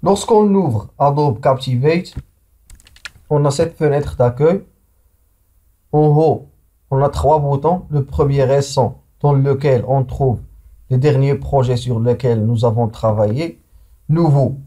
Lorsqu'on ouvre Adobe Captivate, on a cette fenêtre d'accueil. En haut, on a trois boutons. Le premier récent, dans lequel on trouve les derniers projets sur lesquels nous avons travaillé. Nouveau,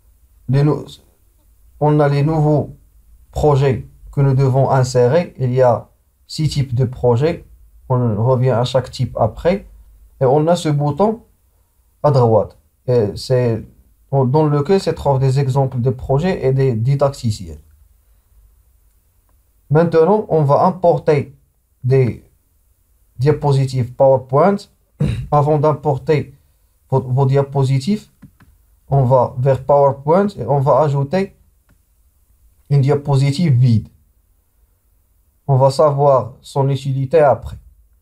on a les nouveaux projets que nous devons insérer. Il y a 6 types de projets. On revient à chaque type après. Et on a ce bouton à droite. Et c'est dans lequel se trouvent des exemples de projets et des didacticiels. Maintenant, on va importer des diapositives PowerPoint. Avant d'importer vos diapositives, on va vers PowerPoint et on va ajouter une diapositive vide. On va savoir son utilité après.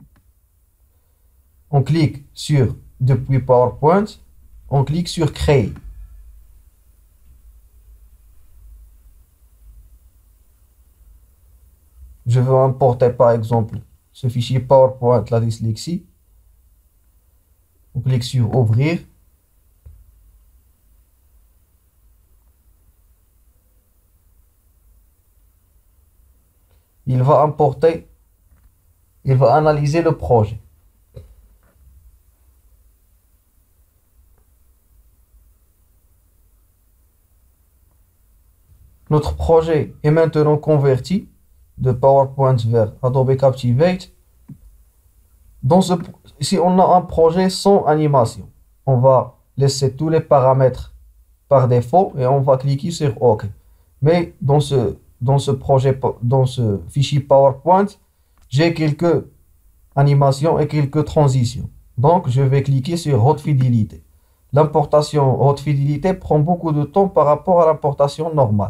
On clique sur Depuis PowerPoint, on clique sur Créer. Je veux importer par exemple ce fichier PowerPoint, la dyslexie. On clique sur Ouvrir. Il va importer, il va analyser le projet. Notre projet est maintenant converti de PowerPoint vers Adobe Captivate. Ici, on a un projet sans animation. On va laisser tous les paramètres par défaut et on va cliquer sur OK. Mais dans ce projet, dans ce fichier PowerPoint, j'ai quelques animations et quelques transitions. Donc, je vais cliquer sur Haute Fidélité. L'importation haute fidélité prend beaucoup de temps par rapport à l'importation normale.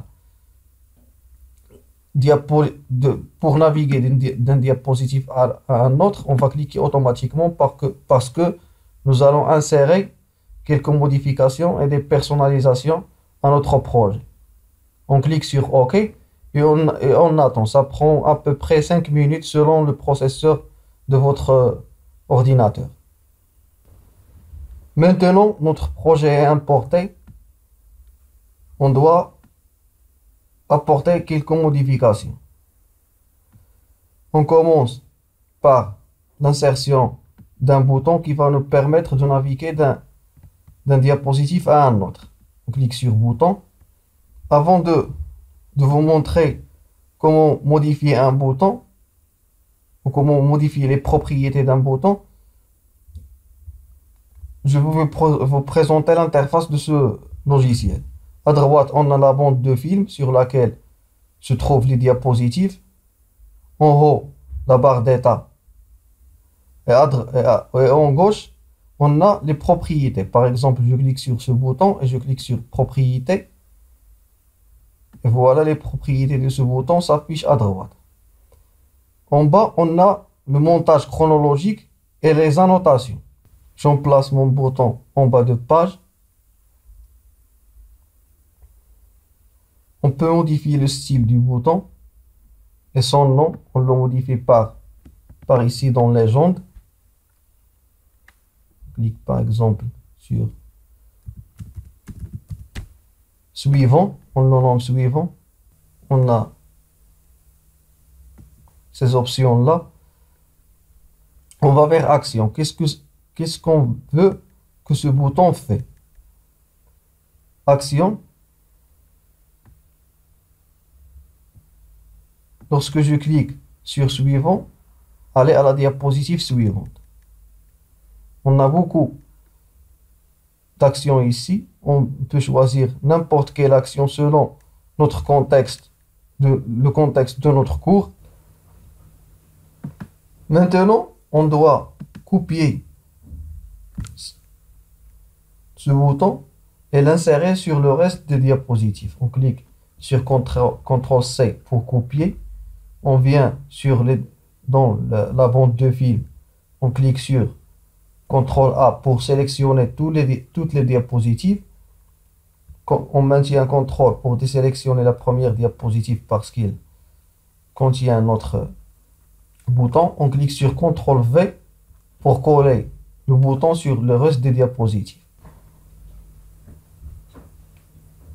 Pour naviguer d'un diapositive à un autre, on va cliquer automatiquement parce que nous allons insérer quelques modifications et des personnalisations à notre projet. On clique sur OK et on attend. Ça prend à peu près 5 minutes selon le processeur de votre ordinateur. Maintenant, notre projet est importé. On doit apporter quelques modifications. On commence par l'insertion d'un bouton qui va nous permettre de naviguer d'un diapositive à un autre. On clique sur Bouton. Avant de vous montrer comment modifier un bouton ou comment modifier les propriétés d'un bouton, je vais vous présenter l'interface de ce logiciel. À droite, on a la bande de film sur laquelle se trouvent les diapositives. En haut, la barre d'état. Et en gauche, on a les propriétés. Par exemple, je clique sur ce bouton et je clique sur Propriétés. Et voilà, les propriétés de ce bouton s'affichent à droite. En bas, on a le montage chronologique et les annotations. J'emplace mon bouton en bas de page. On peut modifier le style du bouton et son nom. On le modifie par ici dans Légende. On clique par exemple sur Suivant. On le nomme Suivant. On a ces options-là. On va vers Action. Qu'est-ce qu'on veut que ce bouton fait? Action. Lorsque je clique sur Suivant, allez à la diapositive suivante. On a beaucoup d'actions ici. On peut choisir n'importe quelle action selon notre contexte, le contexte de notre cours. Maintenant, on doit copier ce bouton et l'insérer sur le reste des diapositives. On clique sur CTRL-C pour copier. On vient dans la bande de film. On clique sur CTRL-A pour sélectionner toutes les diapositives. On maintient un CTRL pour désélectionner la première diapositive parce qu'il contient notre bouton. On clique sur CTRL-V pour coller le bouton sur le reste des diapositives.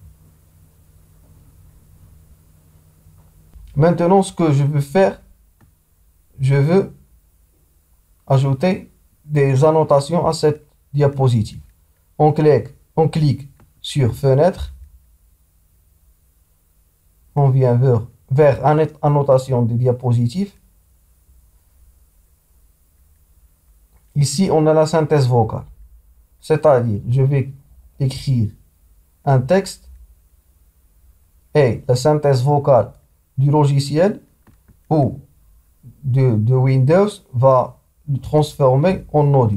Maintenant, ce que je veux faire, je veux ajouter des annotations à cette diapositive. On clique sur Fenêtre, on vient vers Annotation des diapositives. Ici, on a la synthèse vocale, c'est-à-dire, je vais écrire un texte et la synthèse vocale du logiciel ou de Windows va le transformer en audio.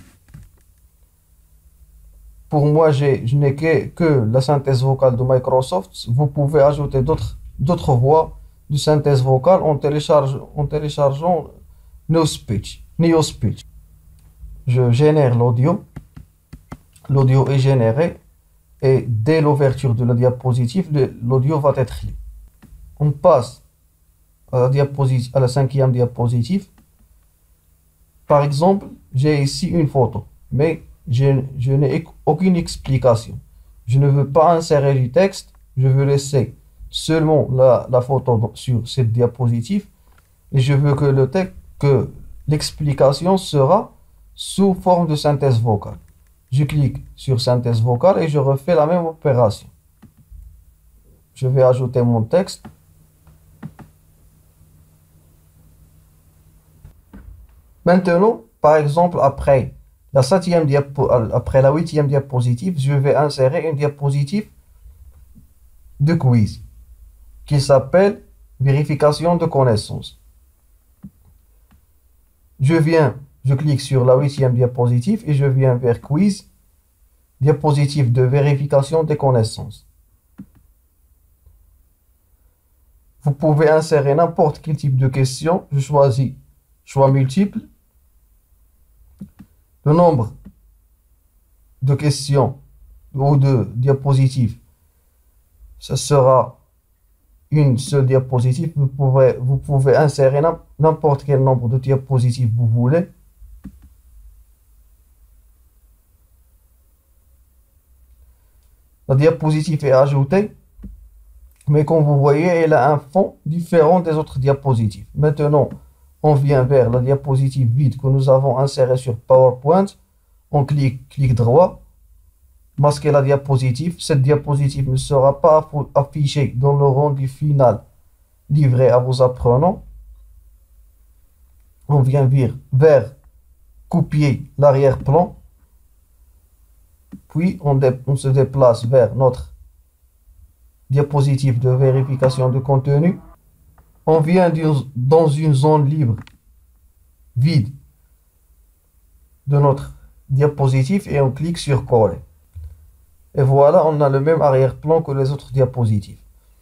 Pour moi, je n'ai que la synthèse vocale de Microsoft. Vous pouvez ajouter d'autres voies de synthèse vocale en téléchargeant NeoSpeech. Je génère l'audio. L'audio est généré et dès l'ouverture de la diapositive, l'audio va être libre. On passe à la cinquième diapositive. Par exemple, j'ai ici une photo, mais je n'ai aucune explication. Je ne veux pas insérer du texte, je veux laisser seulement la photo sur cette diapositive et je veux que l'explication sera sous forme de synthèse vocale. Je clique sur synthèse vocale et je refais la même opération. Je vais ajouter mon texte. Maintenant, par exemple, après la huitième diapositive, je vais insérer une diapositive de quiz qui s'appelle vérification de connaissances. Je clique sur la huitième diapositive et je viens vers quiz, diapositive de vérification des connaissances. Vous pouvez insérer n'importe quel type de question. Je choisis choix multiple. Le nombre de questions ou de diapositives, ce sera une seule diapositive. Vous pouvez insérer n'importe quel nombre de diapositives vous voulez. La diapositive est ajoutée, mais comme vous voyez, elle a un fond différent des autres diapositives. Maintenant, on vient vers la diapositive vide que nous avons insérée sur PowerPoint. On clic droit, masquer la diapositive. Cette diapositive ne sera pas affichée dans le rendu final livré à vos apprenants. On vient vers copier l'arrière-plan. Puis on se déplace vers notre diapositive de vérification de contenu. On vient dans une zone libre, vide de notre diapositive et on clique sur coller. Et voilà, on a le même arrière-plan que les autres diapositives.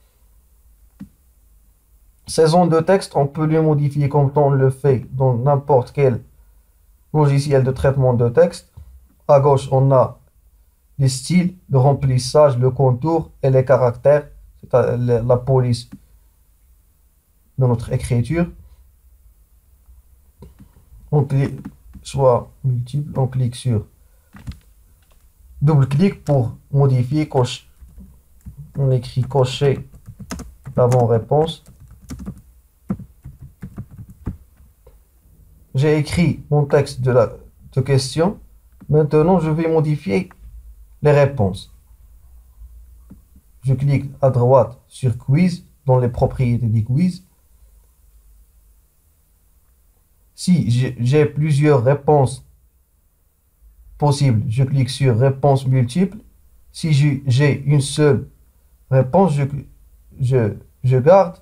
Ces zones de texte, on peut les modifier comme on le fait dans n'importe quel logiciel de traitement de texte. À gauche, on a les styles, le remplissage, le contour et les caractères, c'est-à-dire la police de notre écriture. On clique, soit multiple, on clique sur double-clic pour modifier, cocher. On écrit cocher l'avant-réponse. J'ai écrit mon texte de question. Maintenant, je vais modifier les réponses. Je clique à droite sur quiz, dans les propriétés du quiz. Si j'ai plusieurs réponses possibles, je clique sur réponse multiple. Si j'ai une seule réponse, je garde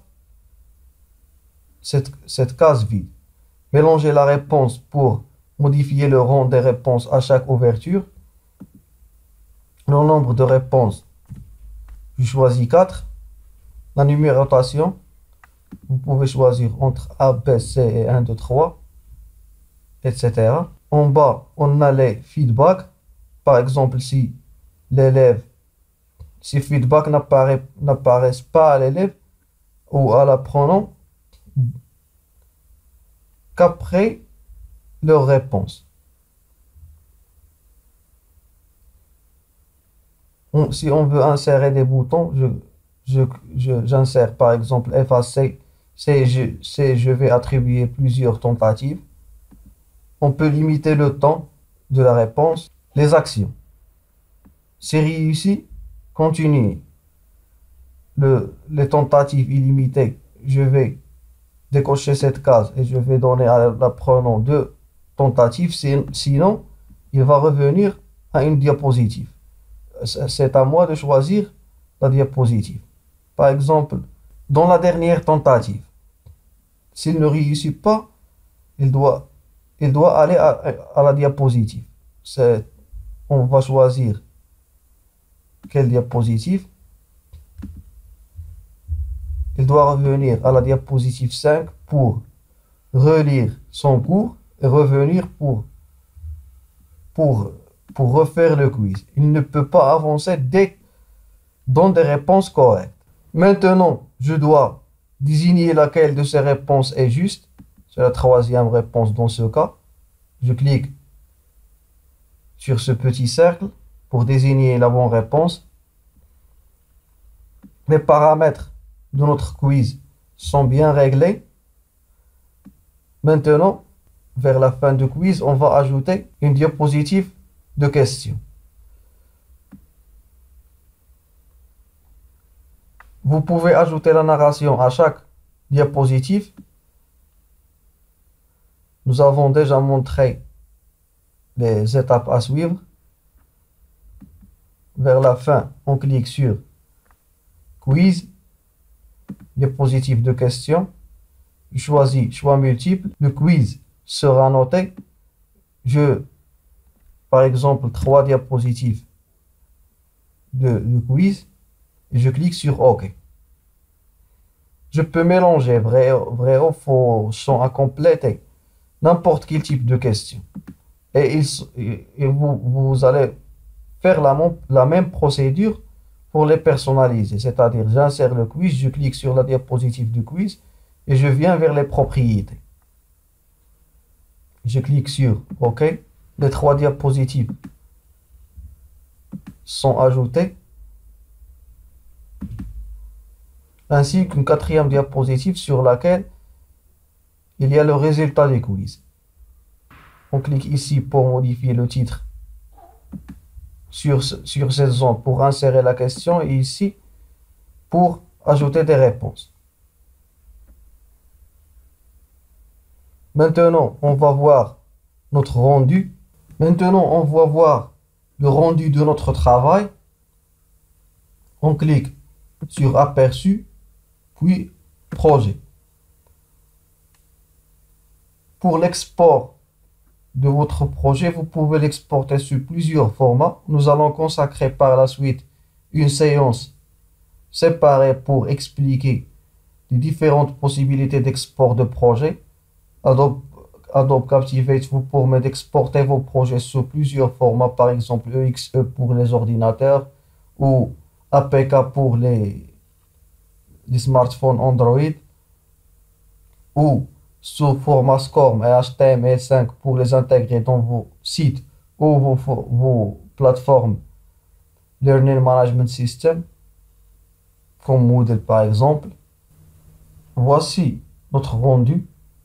cette case vide. Mélanger la réponse pour modifier le rang des réponses à chaque ouverture. Le nombre de réponses, je choisis 4. La numérotation, vous pouvez choisir entre A, B, C et 1, 2, 3, etc. En bas, on a les feedbacks. Par exemple, si feedback n'apparaissent pas à l'élève ou à l'apprenant qu'après leur réponse. Si on veut insérer des boutons, je, J'insère par exemple effacer, je vais attribuer plusieurs tentatives. On peut limiter le temps de la réponse, les actions. C'est réussi, continue. Les tentatives illimitées, je vais décocher cette case et je vais donner à l'apprenant deux tentatives, sinon il va revenir à une diapositive. C'est à moi de choisir la diapositive. Par exemple, dans la dernière tentative, s'il ne réussit pas, il doit, il doit aller à la diapositive. On va choisir quelle diapositive. Il doit revenir à la diapositive 5 pour relire son cours et revenir pour, pour refaire le quiz. Il ne peut pas avancer dans des réponses correctes. Maintenant, je dois désigner laquelle de ces réponses est juste. C'est la troisième réponse dans ce cas. Je clique sur ce petit cercle pour désigner la bonne réponse. Les paramètres de notre quiz sont bien réglés. Maintenant, vers la fin du quiz, on va ajouter une diapositive de questions. Vous pouvez ajouter la narration à chaque diapositive. Nous avons déjà montré les étapes à suivre. Vers la fin, on clique sur Quiz, diapositive de questions. Je choisis choix multiple. Le quiz sera noté. Par exemple, 3 diapositives de quiz. Et je clique sur OK. Je peux mélanger vrai ou faux, champ à compléter, n'importe quel type de question. Et vous allez faire la même procédure pour les personnaliser. C'est-à-dire, j'insère le quiz, je clique sur la diapositive du quiz et je viens vers les propriétés. Je clique sur OK. Les 3 diapositives sont ajoutées, ainsi qu'une 4e diapositive sur laquelle il y a le résultat du quiz. On clique ici pour modifier le titre sur cette zone pour insérer la question et ici pour ajouter des réponses. Maintenant, on va voir notre rendu. Maintenant, on va voir le rendu de notre travail. On clique sur Aperçu, puis Projet. Pour l'export de votre projet, vous pouvez l'exporter sur plusieurs formats. Nous allons consacrer par la suite une séance séparée pour expliquer les différentes possibilités d'export de projet. Adobe Captivate vous permet d'exporter vos projets sur plusieurs formats, par exemple EXE pour les ordinateurs ou APK pour les smartphones Android, ou sous format SCORM et HTML5 pour les intégrer dans vos sites ou vos plateformes Learning Management System, comme Moodle par exemple. Voici notre rendu.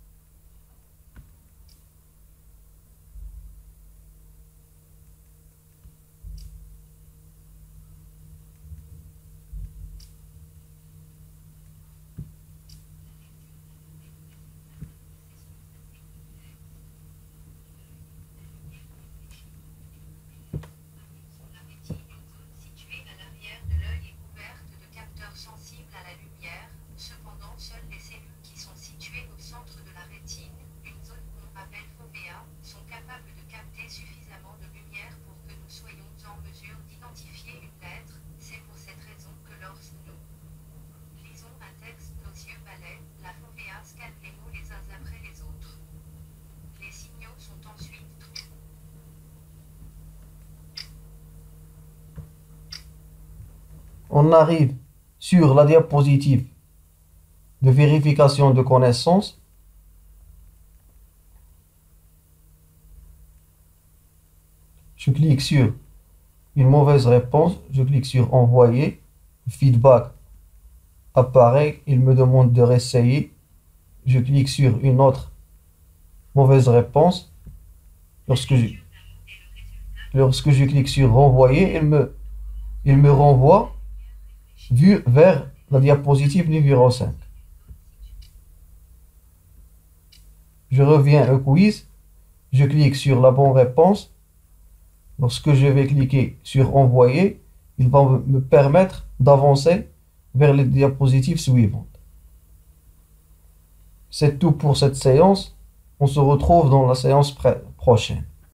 On arrive sur la diapositive de vérification de connaissances. Je clique sur une mauvaise réponse, je clique sur envoyer, feedback apparaît, il me demande de réessayer. Je clique sur une autre mauvaise réponse. Lorsque je, lorsque je clique sur renvoyer, il me renvoie vers la diapositive numéro 5. Je reviens au quiz, je clique sur la bonne réponse. Lorsque je vais cliquer sur envoyer, il va me permettre d'avancer vers les diapositives suivantes. C'est tout pour cette séance. On se retrouve dans la séance prochaine.